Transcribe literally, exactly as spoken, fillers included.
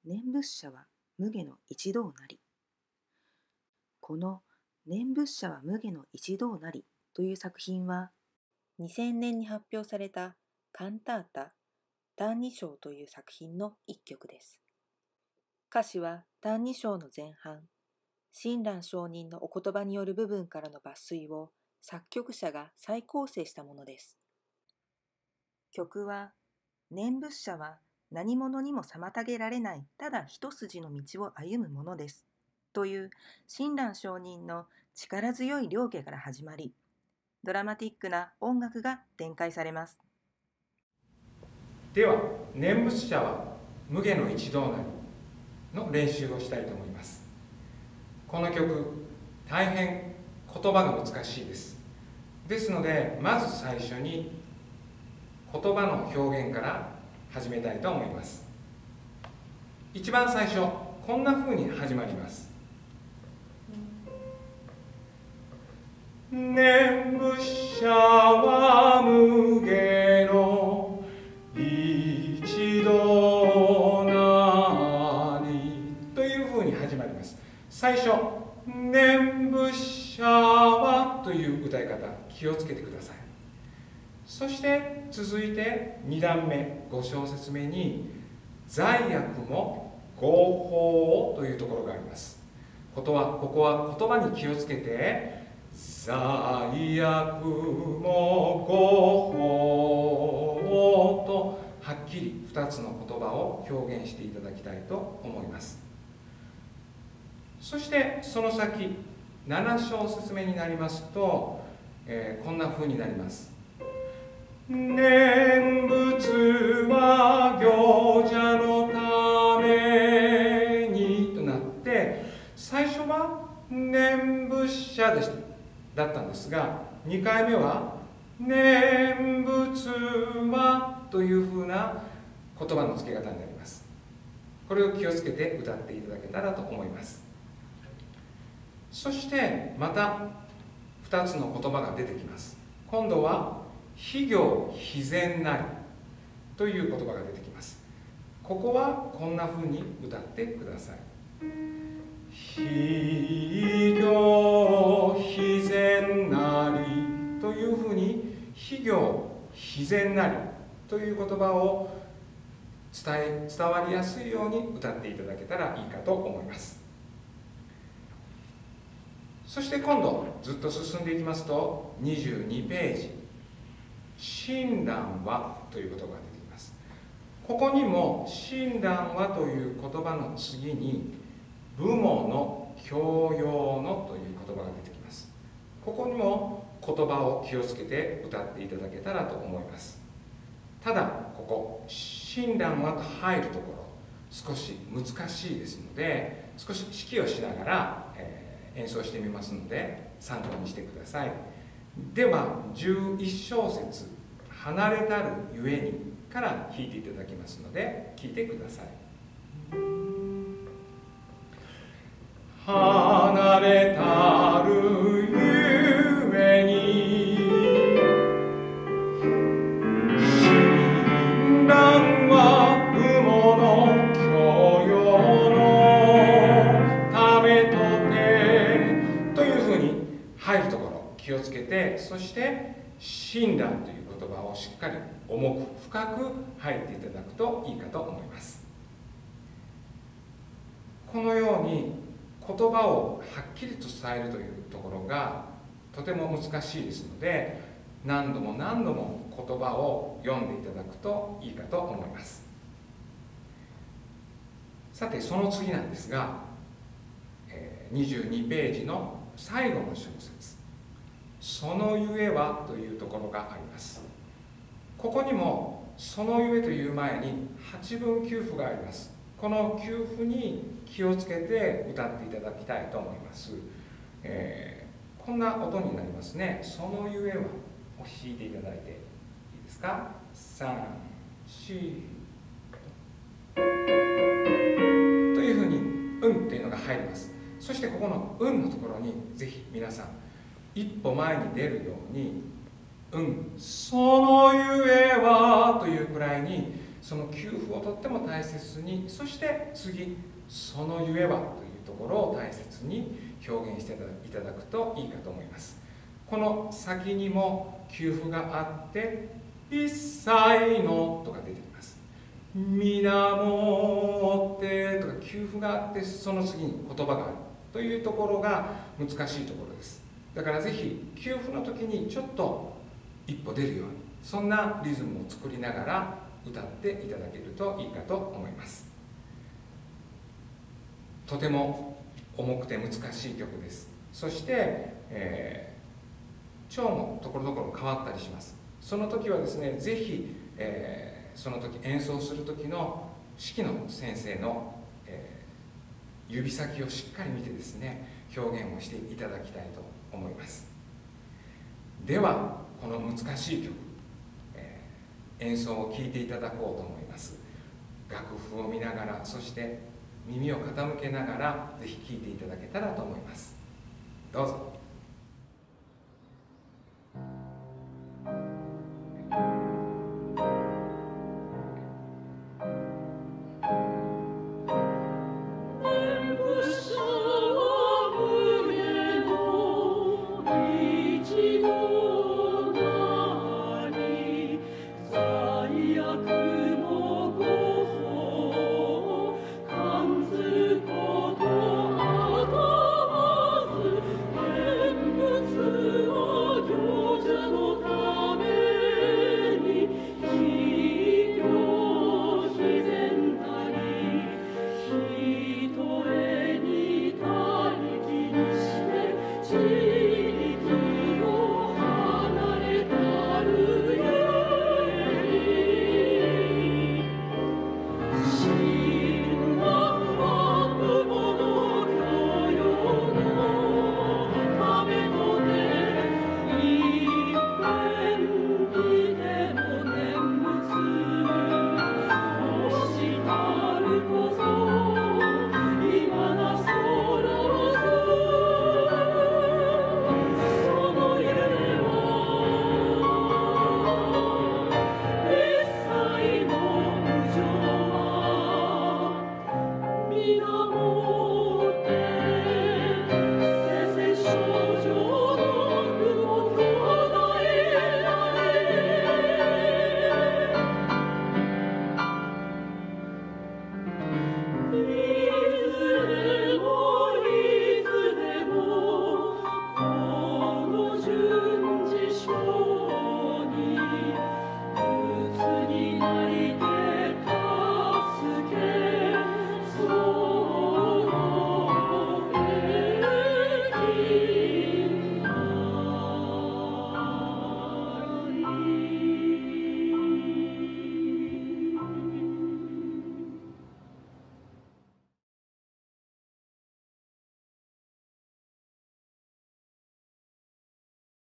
念仏者は無下の一道なり。この念仏者は無下の一道なりという作品は、にせんねんに発表されたカンタータ歎異抄という作品の一曲です。歌詞は歎異抄の前半、親鸞上人のお言葉による部分からの抜粋を作曲者が再構成したものです。曲は、念仏者は何者にも妨げられないただ一筋の道を歩むものですという親鸞上人の力強い両家から始まり、ドラマティックな音楽が展開されます。 では、念仏者は無下の一道なりの練習をしたいと思います。この曲、大変言葉が難しいです。ですので、まず最初に言葉の表現から始めたいと思います。一番最初、こんな風に始まります。念仏者は無下の一道なりという風に始まります。最初、念仏者はという歌い方、気をつけてください。そして続いてに段目、ご小節目に罪悪も合法というところがあります。ことはここは言葉に気をつけて、罪悪も合法とはっきりふたつの言葉を表現していただきたいと思います。そしてその先なな小節目になりますと、えー、こんな風になります。念仏は行者のためにとなって、最初は念仏者でしただったんですが、にかいめは念仏はというふうな言葉の付け方になります。これを気をつけて歌っていただけたらと思います。そしてまたふたつの言葉が出てきます。今度は非行非善なりという言葉が出てきます。ここはこんなふうに歌ってください。非行非善なりというふうに、非行非善なりという言葉を伝え伝わりやすいように歌っていただけたらいいかと思います。そして今度ずっと進んでいきますと、にじゅうにページ、親鸞はという言葉が出てきます。ここにも親鸞はという言葉の次に、部母の教養のという言葉が出てきます。ここにも言葉を気をつけて歌っていただけたらと思います。ただここ親鸞はと入るところ少し難しいですので、少し指揮をしながら、えー演奏してみますので参考にしてください。ではじゅういち小節「離れたるゆえに」から弾いていただきますので聴いてください。離れたるゆえに親鸞は部母の教養のためと入るところ気をつけて、そして親鸞という言葉をしっかり重く深く入っていただくといいかと思います。このように言葉をはっきりと伝えるというところがとても難しいですので、何度も何度も言葉を読んでいただくといいかと思います。さてその次なんですが、にじゅうにページの最後の小節「そのゆえは」というところがあります。ここにも「そのゆえ」という前に八分休符があります。この休符に気をつけて歌っていただきたいと思います。えー、こんな音になりますね。「そのゆえは」を弾いていただいていいですか。さん、しというふうに「うん」というのが入ります。そしてここの「うん」のところにぜひ皆さん一歩前に出るように「うん、そのゆえは」というくらいにその給付をとっても大切に、そして次そのゆえはというところを大切に表現していただくといいかと思います。この先にも給付があって「一切の」とか出てきます。「皆もって」とか給付があって、その次に言葉があるというところが難しいところです。だからぜひ給付の時にちょっと一歩出るように、そんなリズムを作りながら歌っていただけるといいかと思います。とても重くて難しい曲です。そして、えー、調もところどころ変わったりします。その時はですね、ぜひ、えー、その時演奏する時の指揮の先生の、えー、指先をしっかり見てですね、表現をしていただきたいと思います。ではこの難しい曲、えー、演奏を聴いていただこうと思います。楽譜を見ながら、そして耳を傾けながらぜひ聴いていただけたらと思います。どうぞ。 になりて